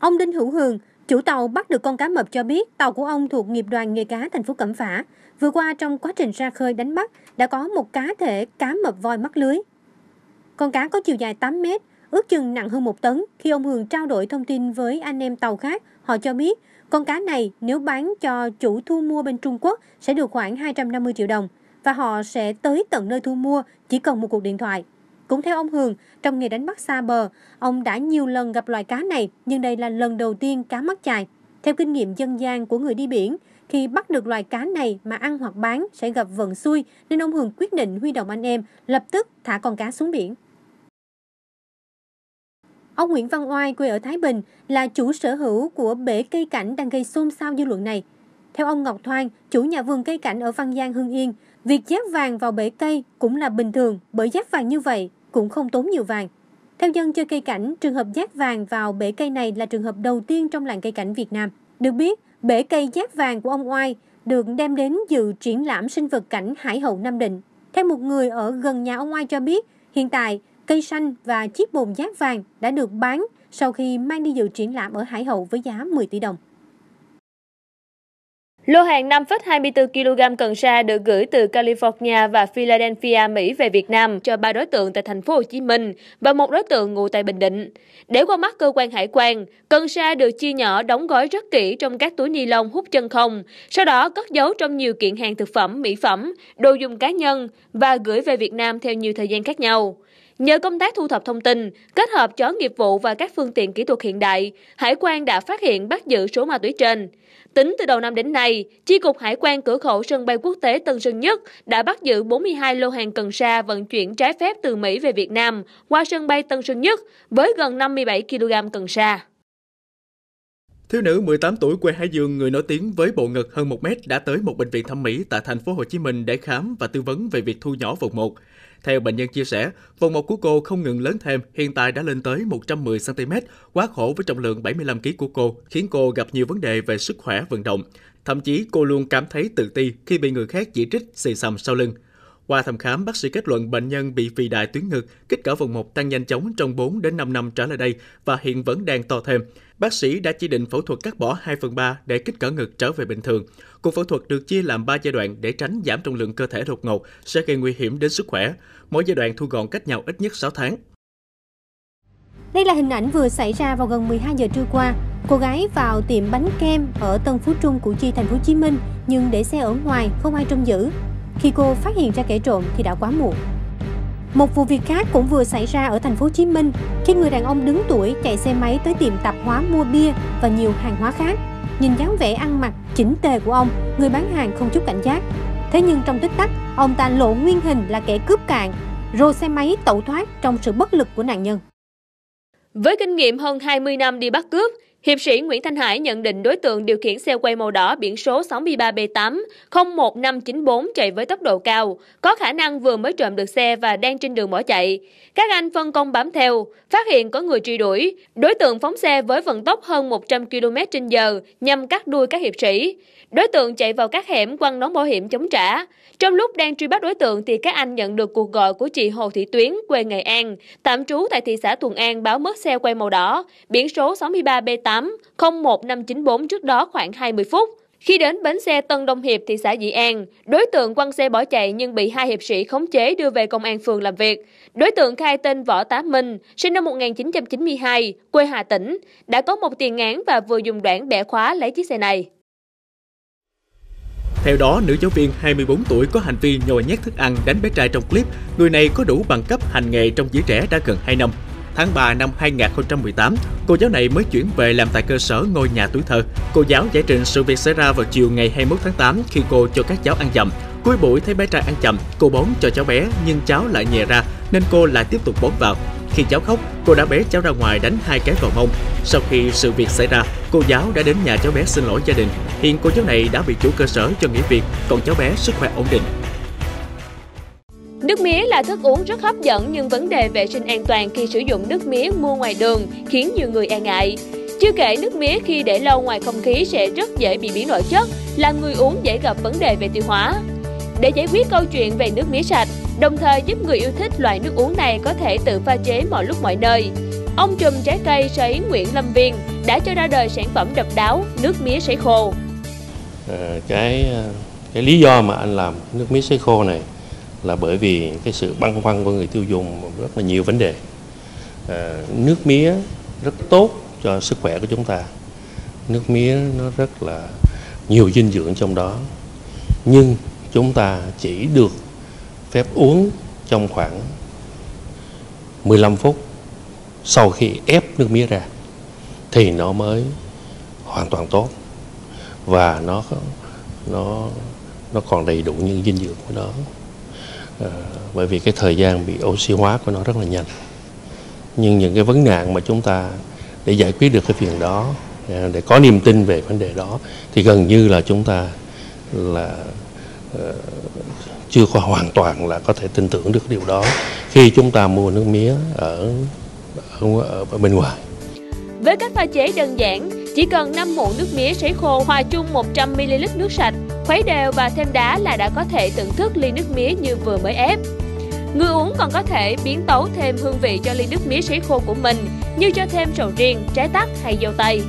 Ông Đinh Hữu Hường, chủ tàu bắt được con cá mập cho biết tàu của ông thuộc nghiệp đoàn nghề cá thành phố Cẩm Phả. Vừa qua trong quá trình ra khơi đánh bắt đã có một cá thể cá mập voi mắc lưới. Con cá có chiều dài 8 mét, ước chừng nặng hơn 1 tấn. Khi ông Hường trao đổi thông tin với anh em tàu khác, họ cho biết con cá này nếu bán cho chủ thu mua bên Trung Quốc sẽ được khoảng 250 triệu đồng và họ sẽ tới tận nơi thu mua chỉ cần một cuộc điện thoại. Cũng theo ông Hường, trong nghề đánh bắt xa bờ, ông đã nhiều lần gặp loài cá này, nhưng đây là lần đầu tiên cá mắc chài. Theo kinh nghiệm dân gian của người đi biển, khi bắt được loài cá này mà ăn hoặc bán sẽ gặp vận xui, nên ông Hường quyết định huy động anh em lập tức thả con cá xuống biển. Ông Nguyễn Văn Oai, quê ở Thái Bình, là chủ sở hữu của bể cây cảnh đang gây xôn xao dư luận này. Theo ông Ngọc Thoan, chủ nhà vườn cây cảnh ở Văn Giang, Hưng Yên, việc dát vàng vào bể cây cũng là bình thường bởi dát vàng như vậy cũng không tốn nhiều vàng. Theo dân chơi cây cảnh, trường hợp dát vàng vào bể cây này là trường hợp đầu tiên trong làng cây cảnh Việt Nam. Được biết, bể cây dát vàng của ông Oai được đem đến dự triển lãm sinh vật cảnh Hải Hậu Nam Định. Theo một người ở gần nhà ông Oai cho biết, hiện tại cây xanh và chiếc bồn dát vàng đã được bán sau khi mang đi dự triển lãm ở Hải Hậu với giá 10 tỷ đồng. Lô hàng 5,24 kg cần sa được gửi từ California và Philadelphia, Mỹ về Việt Nam cho 3 đối tượng tại thành phố Hồ Chí Minh và 1 đối tượng ngụ tại Bình Định. Để qua mắt cơ quan hải quan, cần sa được chia nhỏ đóng gói rất kỹ trong các túi ni lông hút chân không, sau đó cất giấu trong nhiều kiện hàng thực phẩm, mỹ phẩm, đồ dùng cá nhân và gửi về Việt Nam theo nhiều thời gian khác nhau. Nhờ công tác thu thập thông tin, kết hợp chó nghiệp vụ và các phương tiện kỹ thuật hiện đại, Hải quan đã phát hiện bắt giữ số ma túy trên. Tính từ đầu năm đến nay, Chi cục Hải quan cửa khẩu sân bay quốc tế Tân Sơn Nhất đã bắt giữ 42 lô hàng cần sa vận chuyển trái phép từ Mỹ về Việt Nam qua sân bay Tân Sơn Nhất với gần 57 kg cần sa. Thiếu nữ 18 tuổi quê Hải Dương, người nổi tiếng với bộ ngực hơn 1 mét đã tới một bệnh viện thẩm mỹ tại thành phố Hồ Chí Minh để khám và tư vấn về việc thu nhỏ vòng một. Theo bệnh nhân chia sẻ, vòng một của cô không ngừng lớn thêm, hiện tại đã lên tới 110 cm, quá khổ với trọng lượng 75 kg của cô, khiến cô gặp nhiều vấn đề về sức khỏe vận động. Thậm chí cô luôn cảm thấy tự ti khi bị người khác chỉ trích xì xầm sau lưng. Qua thăm khám, bác sĩ kết luận bệnh nhân bị phì đại tuyến ngực, kích cỡ vòng một tăng nhanh chóng trong 4 đến 5 năm trở lại đây và hiện vẫn đang to thêm. Bác sĩ đã chỉ định phẫu thuật cắt bỏ 2/3 để kích cỡ ngực trở về bình thường. Cuộc phẫu thuật được chia làm 3 giai đoạn để tránh giảm trọng lượng cơ thể đột ngột sẽ gây nguy hiểm đến sức khỏe. Mỗi giai đoạn thu gọn cách nhau ít nhất 6 tháng. Đây là hình ảnh vừa xảy ra vào gần 12 giờ trưa qua. Cô gái vào tiệm bánh kem ở Tân Phú Trung, Củ Chi, thành phố Hồ Chí Minh nhưng để xe ở ngoài không ai trông giữ. Khi cô phát hiện ra kẻ trộm thì đã quá muộn. Một vụ việc khác cũng vừa xảy ra ở thành phố Hồ Chí Minh khi người đàn ông đứng tuổi chạy xe máy tới tiệm tạp hóa mua bia và nhiều hàng hóa khác. Nhìn dáng vẻ ăn mặc chỉnh tề của ông, người bán hàng không chút cảnh giác. Thế nhưng trong tích tắc, ông ta lộ nguyên hình là kẻ cướp cạn, rồi xe máy tẩu thoát trong sự bất lực của nạn nhân. Với kinh nghiệm hơn 20 năm đi bắt cướp, hiệp sĩ Nguyễn Thanh Hải nhận định đối tượng điều khiển xe quay màu đỏ biển số 63B8-01594 chạy với tốc độ cao, có khả năng vừa mới trộm được xe và đang trên đường bỏ chạy. Các anh phân công bám theo, phát hiện có người truy đuổi. Đối tượng phóng xe với vận tốc hơn 100 km/h nhằm cắt đuôi các hiệp sĩ. Đối tượng chạy vào các hẻm quăng nón bảo hiểm chống trả. Trong lúc đang truy bắt đối tượng thì các anh nhận được cuộc gọi của chị Hồ Thị Tuyến, quê Nghệ An, tạm trú tại thị xã Thuận An báo mất xe quay màu đỏ, biển số 63B8-01594 trước đó khoảng 20 phút. Khi đến bến xe Tân Đông Hiệp, thị xã Dĩ An, đối tượng quăng xe bỏ chạy nhưng bị 2 hiệp sĩ khống chế đưa về công an phường làm việc. Đối tượng khai tên Võ Tá Minh, sinh năm 1992, quê Hà Tĩnh, đã có một tiền án và vừa dùng đoạn bẻ khóa lấy chiếc xe này. Theo đó, nữ giáo viên 24 tuổi có hành vi nhồi nhét thức ăn đánh bé trai trong clip. Người này có đủ bằng cấp hành nghề trong giới trẻ đã gần 2 năm. Tháng 3 năm 2018, cô giáo này mới chuyển về làm tại cơ sở ngôi nhà tuổi thơ. Cô giáo giải trình sự việc xảy ra vào chiều ngày 21 tháng 8 khi cô cho các cháu ăn chậm. Cuối buổi thấy bé trai ăn chậm, cô bón cho cháu bé nhưng cháu lại nhè ra nên cô lại tiếp tục bón vào. Khi cháu khóc, cô đã bế cháu ra ngoài đánh 2 cái vào mông. Sau khi sự việc xảy ra, cô giáo đã đến nhà cháu bé xin lỗi gia đình. Hiện cô giáo này đã bị chủ cơ sở cho nghỉ việc, còn cháu bé sức khỏe ổn định. Nước mía là thức uống rất hấp dẫn nhưng vấn đề vệ sinh an toàn khi sử dụng nước mía mua ngoài đường khiến nhiều người e ngại. Chưa kể nước mía khi để lâu ngoài không khí sẽ rất dễ bị biến đổi chất, làm người uống dễ gặp vấn đề về tiêu hóa. Để giải quyết câu chuyện về nước mía sạch, đồng thời giúp người yêu thích loại nước uống này có thể tự pha chế mọi lúc mọi nơi, Ông trùm trái cây sấy Nguyễn Lâm Viên đã cho ra đời sản phẩm độc đáo nước mía sấy khô. Cái lý do mà anh làm nước mía sấy khô này là bởi vì cái sự băn khoăn của người tiêu dùng rất là nhiều vấn đề. Nước mía rất tốt cho sức khỏe của chúng ta. Nước mía nó rất là nhiều dinh dưỡng trong đó. Nhưng chúng ta chỉ được phép uống trong khoảng 15 phút sau khi ép nước mía ra thì nó mới hoàn toàn tốt và nó còn đầy đủ những dinh dưỡng của nó. Bởi vì cái thời gian bị oxy hóa của nó rất là nhanh. Nhưng những cái vấn nạn mà chúng ta để giải quyết được cái phiền đó, để có niềm tin về vấn đề đó thì gần như là chúng ta là chưa có hoàn toàn là có thể tin tưởng được điều đó khi chúng ta mua nước mía ở bên ngoài. Với cách pha chế đơn giản, chỉ cần 5 muỗng nước mía sấy khô hòa chung 100ml nước sạch, khuấy đều và thêm đá là đã có thể thưởng thức ly nước mía như vừa mới ép. Người uống còn có thể biến tấu thêm hương vị cho ly nước mía sấy khô của mình, như cho thêm sầu riêng, trái tắc hay dâu tây.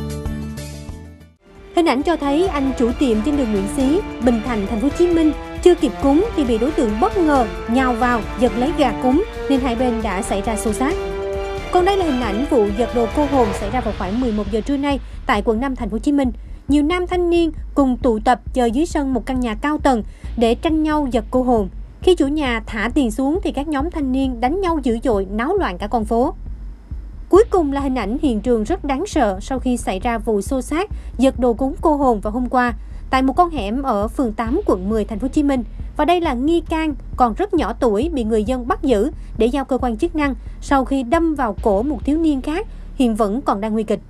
Hình ảnh cho thấy anh chủ tiệm trên đường Nguyễn Xí, Bình Thạnh, thành phố Hồ Chí Minh chưa kịp cúng thì bị đối tượng bất ngờ nhào vào giật lấy gà cúng nên hai bên đã xảy ra xô xát. Còn đây là hình ảnh vụ giật đồ cô hồn xảy ra vào khoảng 11 giờ trưa nay tại quận 5 thành phố Hồ Chí Minh. Nhiều nam thanh niên cùng tụ tập chờ dưới sân một căn nhà cao tầng để tranh nhau giật cô hồn. Khi chủ nhà thả tiền xuống thì các nhóm thanh niên đánh nhau dữ dội, náo loạn cả con phố. Cuối cùng là hình ảnh hiện trường rất đáng sợ sau khi xảy ra vụ xô xát giật đồ cúng cô hồn vào hôm qua tại một con hẻm ở phường 8 quận 10 thành phố Hồ Chí Minh. Và đây là nghi can còn rất nhỏ tuổi bị người dân bắt giữ để giao cơ quan chức năng sau khi đâm vào cổ một thiếu niên khác hiện vẫn còn đang nguy kịch.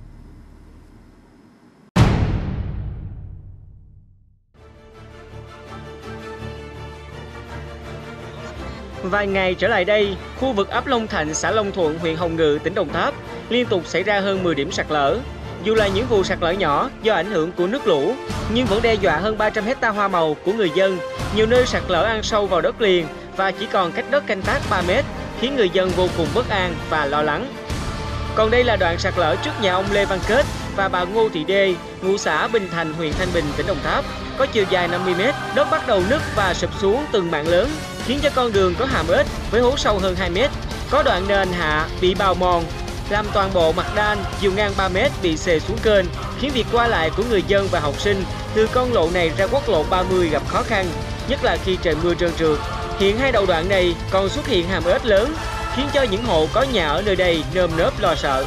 Vài ngày trở lại đây, khu vực ấp Long Thạnh, xã Long Thuận, huyện Hồng Ngự, tỉnh Đồng Tháp liên tục xảy ra hơn 10 điểm sạt lở. Dù là những vụ sạt lở nhỏ do ảnh hưởng của nước lũ, nhưng vẫn đe dọa hơn 300 hectare hoa màu của người dân. Nhiều nơi sạt lở ăn sâu vào đất liền và chỉ còn cách đất canh tác 3 mét, khiến người dân vô cùng bất an và lo lắng. Còn đây là đoạn sạt lở trước nhà ông Lê Văn Kết và bà Ngô Thị Đê, ngụ xã Bình Thành, huyện Thanh Bình, tỉnh Đồng Tháp, có chiều dài 50 mét, đất bắt đầu nứt và sụp xuống từng mảng lớn, khiến cho con đường có hàm ếch với hố sâu hơn 2 mét, có đoạn nền hạ bị bào mòn, làm toàn bộ mặt đan chiều ngang 3 mét bị xề xuống kênh, khiến việc qua lại của người dân và học sinh từ con lộ này ra quốc lộ 30 gặp khó khăn, nhất là khi trời mưa trơn trượt. Hiện hai đầu đoạn này còn xuất hiện hàm ếch lớn, khiến cho những hộ có nhà ở nơi đây nơm nớp lo sợ.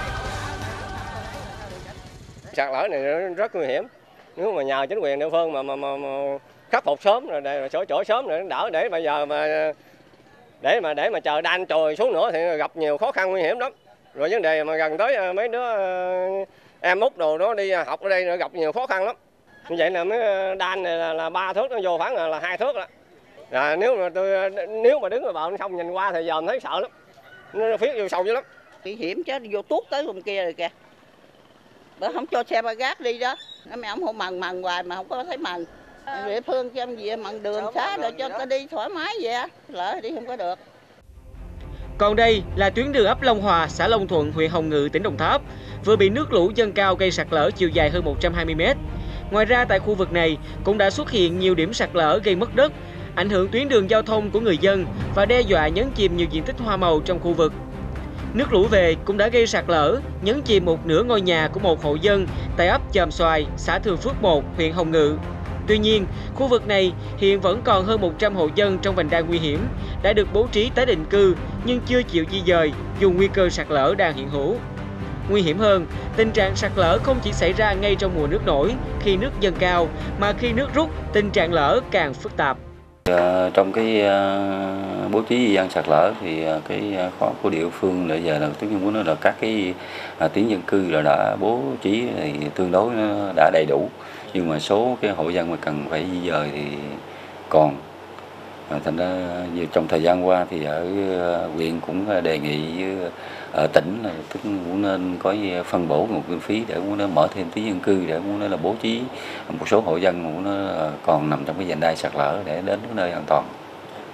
Sạt lở này rất nguy hiểm. Nếu mà nhờ chính quyền địa phương mà khắc phục sớm rồi sửa chữa sớm rồi đỡ, để bây giờ mà để mà chờ đan trồi xuống nữa thì gặp nhiều khó khăn nguy hiểm lắm. Rồi vấn đề mà gần tới mấy đứa em út đồ nó đi học ở đây nó gặp nhiều khó khăn lắm. Như vậy là mấy đan này là 3 thước, nó vô khoảng là 2 thước đó. Rồi nếu mà đứng ở bờ xong nhìn qua thì giờ mình thấy sợ lắm. Nó phía vô sâu dữ lắm. Nguy hiểm chứ, vô tuốt tới hôm kia rồi kìa. Bữa không cho xe ba gác đi đó. Mấy ông không mần hoài mà không có thấy mần. Địa phương cho em gì mần đường xá để cho ta đi thoải mái vậy á. Lỡ đi không có được. Còn đây là tuyến đường ấp Long Hòa, xã Long Thuận, huyện Hồng Ngự, tỉnh Đồng Tháp, vừa bị nước lũ dâng cao gây sạt lở chiều dài hơn 120 mét. Ngoài ra tại khu vực này cũng đã xuất hiện nhiều điểm sạt lở gây mất đất, ảnh hưởng tuyến đường giao thông của người dân và đe dọa nhấn chìm nhiều diện tích hoa màu trong khu vực. Nước lũ về cũng đã gây sạt lở, nhấn chìm một nửa ngôi nhà của một hộ dân tại ấp Chòm Xoài, xã Thường Phước 1, huyện Hồng Ngự. Tuy nhiên, khu vực này hiện vẫn còn hơn 100 hộ dân trong vành đai nguy hiểm, đã được bố trí tái định cư nhưng chưa chịu di dời dù nguy cơ sạt lở đang hiện hữu. Nguy hiểm hơn, tình trạng sạt lở không chỉ xảy ra ngay trong mùa nước nổi khi nước dâng cao, mà khi nước rút, tình trạng lở càng phức tạp. Trong cái bố trí di dân sạt lở thì cái khó của địa phương bây giờ là tất nhiên muốn nói là các cái tuyến dân cư là đã bố trí thì tương đối nó đã đầy đủ, nhưng mà số cái hộ dân mà cần phải di dời thì còn. Thành ra trong thời gian qua thì ở huyện cũng đề nghị với tỉnh là tức cũng nên có phân bổ nguồn kinh phí để muốn nó mở thêm tuyến dân cư, để muốn nó là bố trí một số hộ dân muốn nó còn nằm trong cái vành đai sạt lở để đến cái nơi an toàn.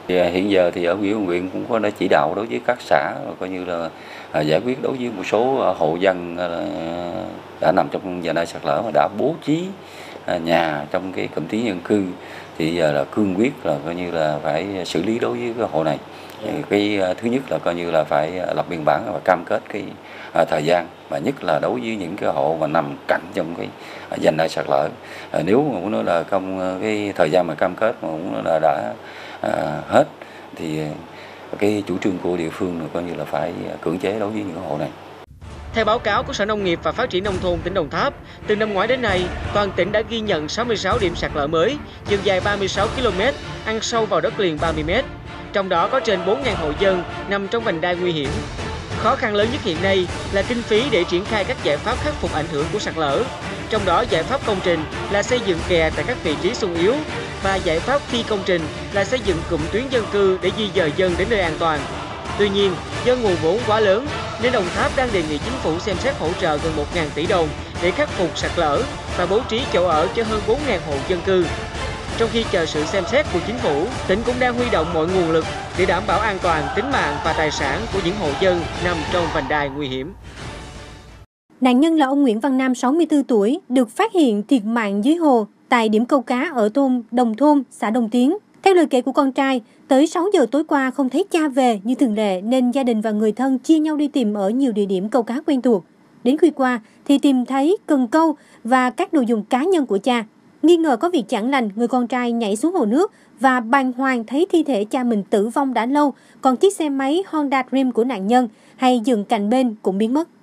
Hiện giờ thì ở Ủy ban huyện cũng có đã chỉ đạo đối với các xã coi như là giải quyết đối với một số hộ dân đã nằm trong vành đai sạt lở mà đã bố trí nhà trong cái cụm tuyến dân cư, thì giờ là cương quyết là coi như là phải xử lý đối với cái hộ này. Cái thứ nhất là coi như là phải lập biên bản và cam kết cái thời gian, và nhất là đối với những cái hộ mà nằm cạnh trong cái vành đai sạt lở. Nếu mà muốn nói là cái thời gian mà cam kết mà muốn nói là đã hết thì cái chủ trương của địa phương là coi như là phải cưỡng chế đối với những hộ này. Theo báo cáo của Sở Nông nghiệp và Phát triển Nông thôn tỉnh Đồng Tháp, từ năm ngoái đến nay, toàn tỉnh đã ghi nhận 66 điểm sạt lở mới, chiều dài 36 km, ăn sâu vào đất liền 30 m. Trong đó có trên 4.000 hộ dân nằm trong vành đai nguy hiểm. Khó khăn lớn nhất hiện nay là kinh phí để triển khai các giải pháp khắc phục ảnh hưởng của sạt lở. Trong đó giải pháp công trình là xây dựng kè tại các vị trí xung yếu, và giải pháp phi công trình là xây dựng cụm tuyến dân cư để di dời dân đến nơi an toàn. Tuy nhiên, do nguồn vốn quá lớn nên Đồng Tháp đang đề nghị chính phủ xem xét hỗ trợ gần 1.000 tỷ đồng để khắc phục sạt lở và bố trí chỗ ở cho hơn 4.000 hộ dân cư. Trong khi chờ sự xem xét của chính phủ, tỉnh cũng đang huy động mọi nguồn lực để đảm bảo an toàn tính mạng và tài sản của những hộ dân nằm trong vành đai nguy hiểm. Nạn nhân là ông Nguyễn Văn Nam, 64 tuổi, được phát hiện thiệt mạng dưới hồ tại điểm câu cá ở thôn Đồng Thôn, xã Đồng Tiến. Theo lời kể của con trai, tới 6 giờ tối qua không thấy cha về như thường lệ nên gia đình và người thân chia nhau đi tìm ở nhiều địa điểm câu cá quen thuộc. Đến khuya qua thì tìm thấy cần câu và các đồ dùng cá nhân của cha. Nghi ngờ có việc chẳng lành, người con trai nhảy xuống hồ nước và bàng hoàng thấy thi thể cha mình tử vong đã lâu, còn chiếc xe máy Honda Dream của nạn nhân hay dừng cạnh bên cũng biến mất.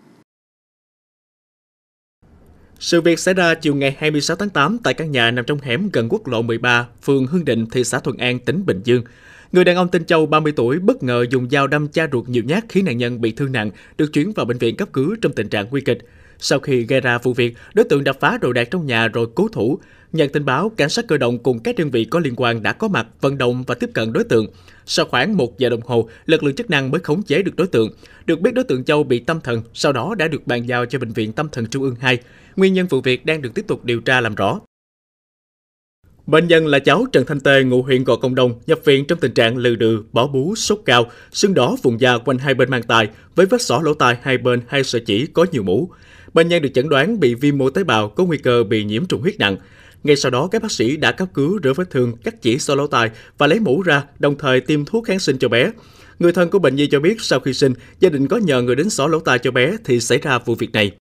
Sự việc xảy ra chiều ngày 26 tháng 8 tại căn nhà nằm trong hẻm gần quốc lộ 13, phường Hưng Định, thị xã Thuận An, tỉnh Bình Dương. Người đàn ông tên Châu, 30 tuổi, bất ngờ dùng dao đâm cha ruột nhiều nhát khiến nạn nhân bị thương nặng, được chuyển vào bệnh viện cấp cứu trong tình trạng nguy kịch. Sau khi gây ra vụ việc, đối tượng đập phá đồ đạc trong nhà rồi cố thủ. Nhận tin báo, cảnh sát cơ động cùng các đơn vị có liên quan đã có mặt, vận động và tiếp cận đối tượng. Sau khoảng 1 giờ đồng hồ, lực lượng chức năng mới khống chế được đối tượng. Được biết đối tượng Châu bị tâm thần, sau đó đã được bàn giao cho Bệnh viện Tâm thần Trung ương 2. Nguyên nhân vụ việc đang được tiếp tục điều tra làm rõ. Bệnh nhân là cháu Trần Thanh Tê, ngụ huyện Gò Công Đông, nhập viện trong tình trạng lừ đừ, bỏ bú, sốt cao, sưng đỏ vùng da quanh hai bên mang tai, với vết xỏ lỗ tai hai bên hai sợi chỉ có nhiều mủ. Bệnh nhân được chẩn đoán bị viêm mô tế bào, có nguy cơ bị nhiễm trùng huyết nặng. Ngay sau đó, các bác sĩ đã cấp cứu rửa vết thương, cắt chỉ xỏ lỗ tai và lấy mủ ra, đồng thời tiêm thuốc kháng sinh cho bé. Người thân của bệnh nhi cho biết sau khi sinh, gia đình có nhờ người đến xỏ lỗ tai cho bé thì xảy ra vụ việc này.